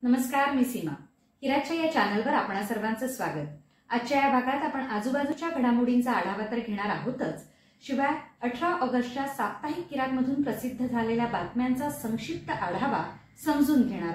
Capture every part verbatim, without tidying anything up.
नमस्कार, मी सीमा. किरातच्या या चॅनलवर आपणा सर्वांचं स्वागत. आजच्या या भागात आपण आजूबाजूच्या घडामोडींचा आढावा तर घेणार आहोतच, शिवाय अठरा ऑगस्टच्या साप्ताहिक किरातमधून प्रसिद्ध झालेल्या बातम्यांचा संक्षिप्त आढावा समजून घेणार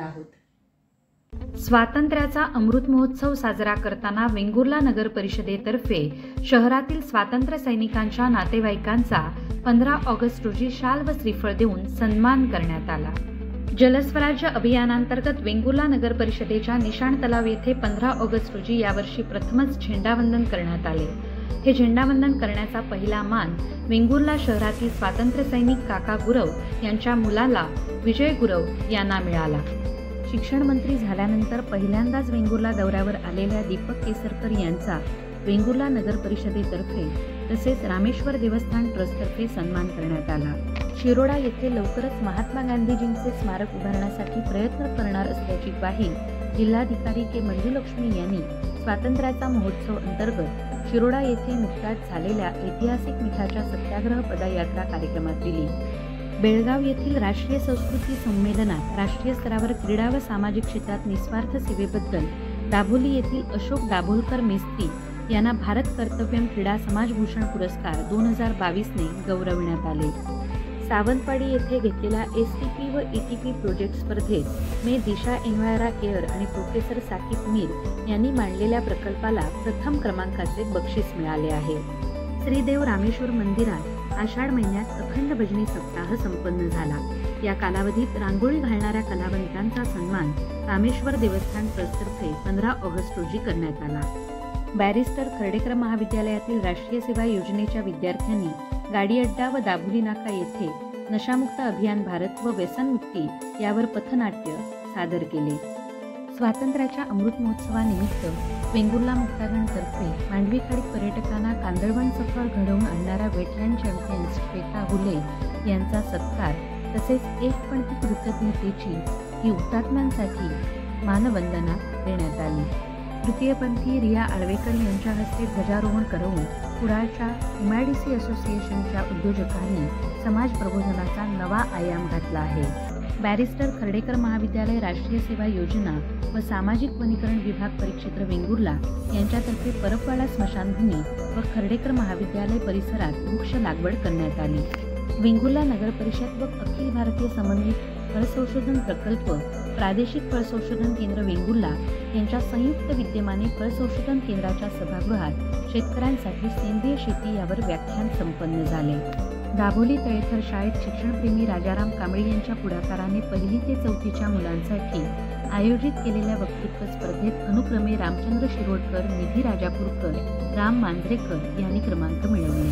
आहोत. स्वातंत्र्याचा अमृत महोत्सव साजरा करताना वेंगुर्ला नगर परिषदेतर्फे शहरातील स्वातंत्र्य सैनिकांच्या नातेवाईकांचा पंधरा ऑगस्ट रोजी शाल व श्रीफळ देऊन सन्मान करण्यात आला. जलस्वराज्य अभियानांतर्गत वेंगुर्ला नगर परिषदेच्या निशाण तलाव येथे पंधरा ऑगस्ट रोजी यावर्षी प्रथमच झेंडावंदन करण्यात आले. हे झेंडावंदन करण्याचा पहिला मान वेंगुर्ला शहरातील स्वातंत्र्य सैनिक काका गुरव यांच्या मुलाला विजय गुरव यांना मिळाला. शिक्षण मंत्री झाल्यानंतर पहिल्यांदाच वेंगुर्ला दौऱ्यावर आलेल्या दीपक केसरकर यांचा वेंगुर्ला नगर परिषदेतर्फे तसेच रामेश्वर देवस्थान ट्रस्टतर्फे सन्मान करण्यात आला. शिरोडा येथे लवकरच महात्मा गांधीजींचे स्मारक उभारण्यासाठी प्रयत्न करणार असल्याची ग्वाही जिल्हाधिकारी के मंजुलक्ष्मी यांनी स्वातंत्र्याचा महोत्सव अंतर्गत शिरोडा येथे नुकत्याच झालेल्या ऐतिहासिक मिठाच्या सत्याग्रह पदयात्रा कार्यक्रमात दिली. बेळगाव येथील राष्ट्रीय संस्कृती संमेलनात राष्ट्रीय स्तरावर क्रीडा व सामाजिक क्षेत्रात निस्वार्थ सेवेबद्दल दाभोली येथील अशोक दाभोलकर मेस्त्री यांना भारत कर्तव्यम क्रीडा समाजभूषण पुरस्कार दोन हजार बावीसने गौरविण्यात आले. सावंतवाडी येथे घेतलेल्या एस टी पी व ई टी पी प्रोजेक्ट स्पर्धेत मे दिशा एन्व्हायरा केअर आणि प्रोफेसर साकिब मीर यांनी मांडलेल्या प्रकल्पाला प्रथम क्रमांकाचे बक्षीस मिळाले आहे. श्रीदेव रामेश्वर मंदिरात आषाढ महिन्यात अखंड भजनी सप्ताह संपन्न झाला. या कालावधीत रांगोळी घालणाऱ्या कलावंतांचा सन्मान रामेश्वर देवस्थान ट्रस्टतर्फे पंधरा ऑगस्ट रोजी करण्यात आला. बॅरिस्टर खर्डेकर महाविद्यालयातील राष्ट्रीय सेवा योजनेच्या विद्यार्थ्यांनी गाडी अड्डा व दाभोली नाका येथे नशामुक्त अभियान भारत व व्यसनमुक्ती यावर पथनाट्य सादर केले. स्वातंत्र्याच्या अमृत महोत्सवानिमित्त वेंगुर्ला मुक्तागणतर्फे मांडवीखाडीत पर्यटकांना कांदळवन सफर घडवून आणणाऱ्या वेटलँड चॅम्पियन्स श्वेता हुले यांचा सत्कार तसेच एक पंथी कृतज्ञतेची ही हुतात्म्यांसाठी मानवंदना देण्यात आली. तृतीयपंथी रिया आळवेकर यांच्या हस्ते ध्वजारोहण करून कुडाळच्या एम आय डी सी असोसिएशनच्या उद्योजकांनी समाज प्रबोधनाचा नवा आयाम घातला आहे. बॅरिस्टर खर्डेकर महाविद्यालय राष्ट्रीय सेवा योजना व सामाजिक वनीकरण विभाग परिक्षेत्र वेंगुर्ला यांच्यातर्फे परपवाडा स्मशानभूमी व खर्डेकर महाविद्यालय परिसरात वृक्ष लागवड करण्यात आली. वेंगुर्ला नगर परिषद व अखिल भारतीय समन्वित फळ संशोधन प्रकल्प प्रादेशिक फळ संशोधन केंद्र वेंगुर्ला यांच्या संयुक्त विद्यमाने फळ संशोधन केंद्राच्या सभागृहात शेतकऱ्यांसाठी सेंद्रिय शेती यावर व्याख्यान संपन्न झाले. दाभोली तळेथर शाळेत शिक्षणप्रेमी राजाराम कांबळे यांच्या पुढाकाराने पहिली ते चौथीच्या मुलांसाठी आयोजित केलेल्या वक्तृत्व स्पर्धेत अनुक्रमे रामचंद्र शिरोडकर, निधी राजापूरकर, राम मांजरेकर यांनी क्रमांक मिळवले.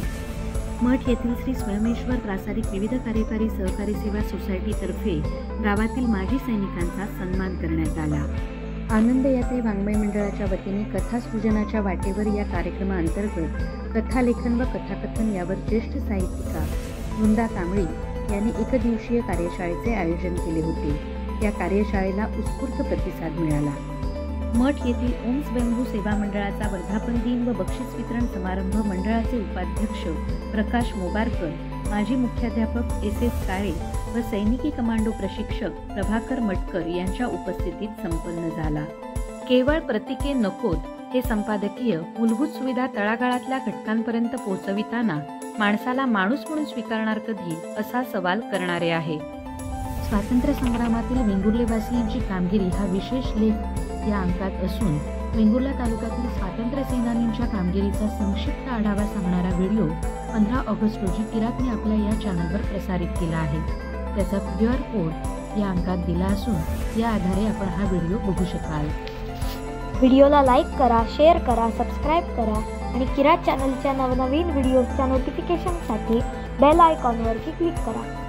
मठ येथील श्री स्वयमेश्वर प्रासारिक विविध कार्यकारी सहकारी सेवा सोसायटीतर्फे गावातील माजी सैनिकांचा सन्मान करण्यात आला. आनंद यात्रे वाङ्मय मंडळाच्या वतीने कथा सृजनाच्या वाटेवर या कार्यक्रमाअंतर्गत कथालेखन व कथाकथन यावर ज्येष्ठ साहित्यिका वृंदा कांबळी यांनी एकदिवसीय कार्यशाळेचे आयोजन केले होते. या कार्यशाळेला उत्स्फूर्त प्रतिसाद मिळाला. मठ येथील ओम स्वयंभू सेवा मंडळाचा वर्धापन दिन व बक्षीस वितरण समारंभ मंडळाचे उपाध्यक्ष प्रकाश मोबारकर, माजी मुख्याध्यापक एस एस काळे व सैनिकी कमांडो प्रशिक्षक प्रभाकर मटकर यांच्या उपस्थितीत संपन्न झाला. केवळ प्रतीके नकोत हे संपादकीय मूलभूत सुविधा तळागाळातल्या घटकांपर्यंत पोहोचविताना माणसाला माणूस म्हणून स्वीकारणार कधी असा सवाल करणारे आहे. स्वातंत्र्य संग्रामातील वेंगुर्लेवासियांची कामगिरी हा विशेष लेख या अंकात असून वेंगुर्ला तालुक्यातील स्वातंत्र्य सेनानींच्या कामगिरीचा संक्षिप्त आढावा सांगणारा व्हिडिओ पंधरा ऑगस्ट रोजी किरातने आपल्या या चॅनलवर प्रसारित केला आहे. त्याचा क्यू आर कोड या अंकात दिला असून या आधारे आपण हा व्हिडिओ बघू शकाल. व्हिडिओला लाईक करा, शेअर करा, सबस्क्राईब करा आणि किरात चॅनलच्या नवनवीन व्हिडिओजच्या नोटिफिकेशनसाठी बेल आयकॉनवरती क्लिक करा.